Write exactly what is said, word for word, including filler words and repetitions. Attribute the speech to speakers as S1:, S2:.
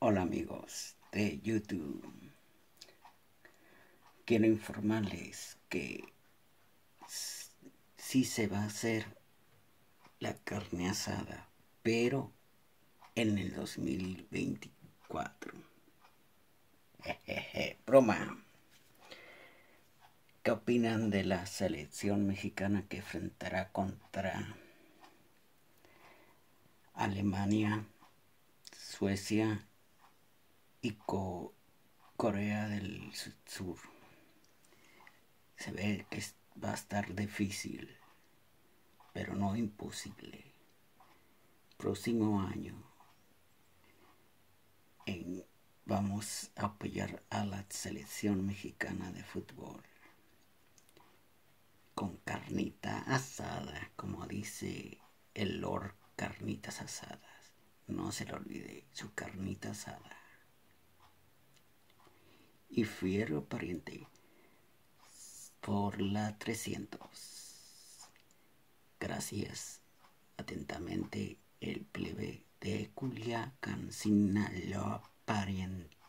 S1: Hola amigos de YouTube, quiero informarles que sí se va a hacer la carne asada, pero en el dos mil veinticuatro. Jejeje, broma. ¿Qué opinan de la selección mexicana que enfrentará contra Alemania, Suecia y Co Corea del Sur? Se ve que va a estar difícil, pero no imposible. Próximo año en, vamos a apoyar a la selección mexicana de fútbol con carnita asada, como dice el Lord Carnitas Asadas. No se le olvide su carnita asada. Y fiero pariente por la trescientos. Gracias. Atentamente, el plebe de Culiacán, Sinaloa, pariente.